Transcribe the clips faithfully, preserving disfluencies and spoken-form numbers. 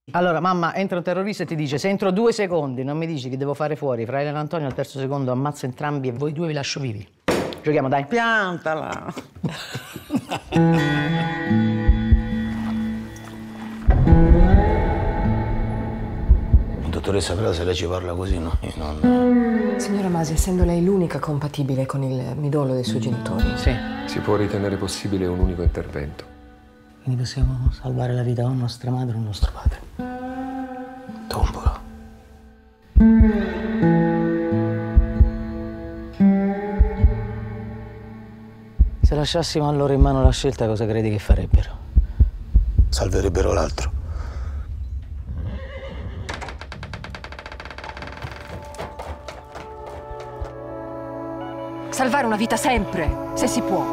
Allora, mamma, entra un terrorista e ti dice: se entro due secondi non mi dici che devo fare fuori fra Elena e Antonio, al terzo secondo ammazzo entrambi e voi due vi lascio vivi. Giochiamo, dai. Piantala. Dottoressa, però se lei ci parla così, no? Io non... Signora Masi, essendo lei l'unica compatibile con il midollo dei suoi genitori... Sì. Si può ritenere possibile un unico intervento. Quindi possiamo salvare la vita o nostra madre o nostro padre. Tombola. Se lasciassimo a loro in mano la scelta, cosa credi che farebbero? Salverebbero l'altro. Salvare una vita sempre, se si può.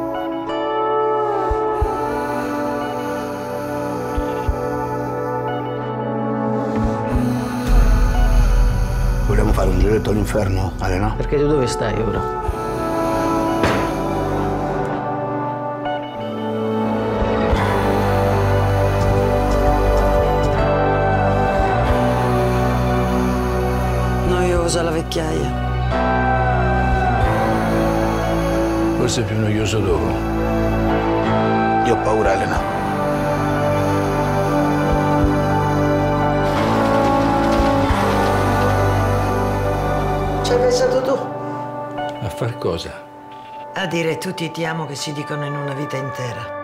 Vogliamo fare un giretto all'inferno, Elena? Perché tu dove stai ora? Noiosa la vecchiaia. Forse è più noioso dopo. Io ho paura, Elena. Ci hai pensato tu? A far cosa? A dire tutti ti amo che si dicono in una vita intera.